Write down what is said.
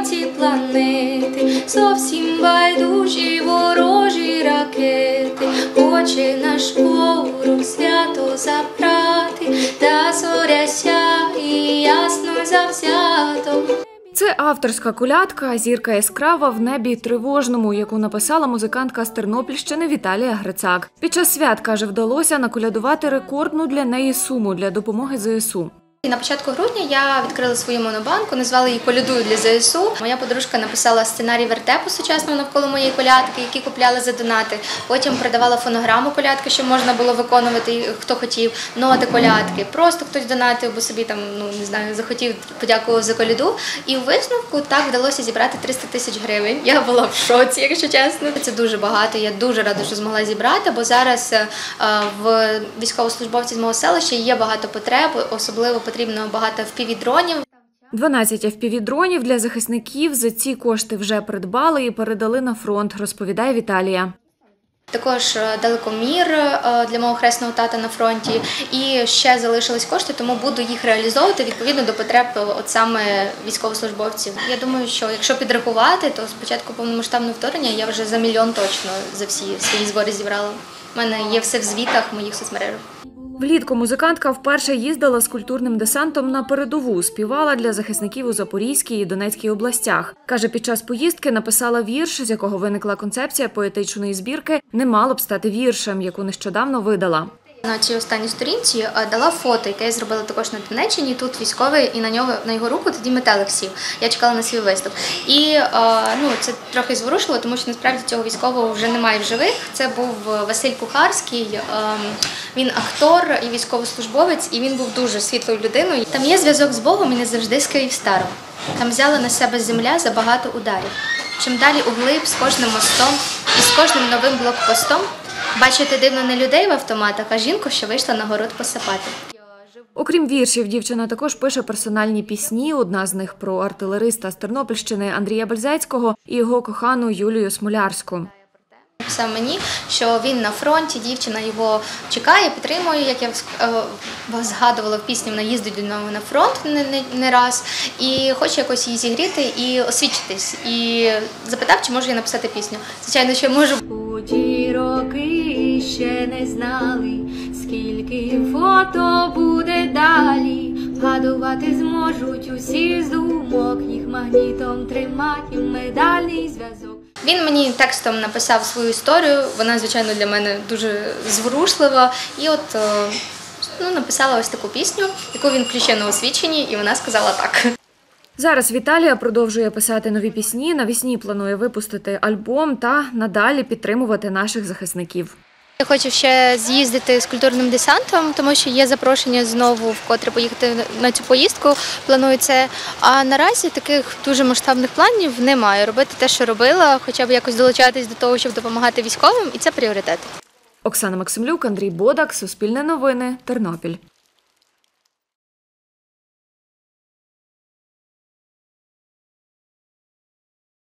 ці планети, зовсім байдужі ворожі ракети, хоче наш ворог свято забрати, та зоря сяє ясно завзято. Це авторська колядка «Зірка яскрава в небі тривожному», яку написала музикантка з Тернопільщини Віталія Грицак. Під час свят, каже, вдалося наколядувати рекордну для неї суму для допомоги ЗСУ. На початку грудня я відкрила свою монобанку, назвала її «Колядую для ЗСУ». Моя подружка написала сценарій вертепу сучасного навколо моєї колядки, які купляли за донати. Потім продавала фонограму колядки, щоб можна було виконувати, хто хотів, ноти колядки. Просто хтось донатив, бо собі там, не знаю, захотів, подякував за коляду. І у висновку так вдалося зібрати 300 тисяч гривень. Я була в шоці, якщо чесно. Це дуже багато, я дуже рада, що змогла зібрати, бо зараз в військовослужбовців з мого селища є багато потреб, особливо потрібно багато FPV-дронів. 12 FPV-дронів для захисників за ці кошти вже придбали і передали на фронт, розповідає Віталія. Також далекомір для мого хресного тата на фронті. І ще залишились кошти, тому буду їх реалізовувати відповідно до потреб от саме військовослужбовців. Я думаю, що якщо підрахувати, то з початку повномасштабного вторгнення я вже за 1 мільйон точно за всі свої збори зібрала. У мене є все в звітах моїх соцмережах. Влітку музикантка вперше їздила з культурним десантом на передову, співала для захисників у Запорізькій і Донецькій областях. Каже, під час поїздки написала вірш, з якого виникла концепція поетичної збірки «Не мало б стати віршем», яку нещодавно видала. На цій останній сторінці дала фото, яке я зробила також на Донеччині. Тут військовий, і на його руку тоді метелик сів. Я чекала на свій виступ. І це трохи зворушило, тому що насправді цього військового вже немає в живих. Це був Василь Кухарський, він актор і військовослужбовець, і він був дуже світлою людиною. Там є зв'язок з Богом і не завжди з Київстаром. Там взяла на себе земля за багато ударів. Чим далі углиб, з кожним мостом і з кожним новим блокпостом, бачити дивно не людей в автоматах, а жінку, що вийшла на город посапати. Окрім віршів, дівчина також пише персональні пісні. Одна з них про артилериста з Тернопільщини Андрія Бальзецького і його кохану Юлію Смолярську. Написав мені, що він на фронті, дівчина його чекає, підтримує, як я згадувала в пісні, вона їздить до нього на фронт не раз, і хоче якось її зігріти і освідчитись. І запитав, чи можу я написати пісню. Звичайно, що я можу. У ті роки ще не знали, скільки фото буде далі. Вгадувати зможуть усі з думок, їх магнітом тримать медальний зв'язок. Він мені текстом написав свою історію, вона, звичайно, для мене дуже зворушлива. І от написала ось таку пісню, яку він включив на освідченні, і вона сказала так. Зараз Віталія продовжує писати нові пісні, навесні планує випустити альбом та надалі підтримувати наших захисників. Я хочу ще з'їздити з культурним десантом, тому що є запрошення знову вкотре поїхати на цю поїздку, планую це. А наразі таких дуже масштабних планів немає. Робити те, що робила, хоча б якось долучатись до того, щоб допомагати військовим, і це пріоритет. Оксана Максимлюк, Андрій Бодак, Суспільне новини, Тернопіль.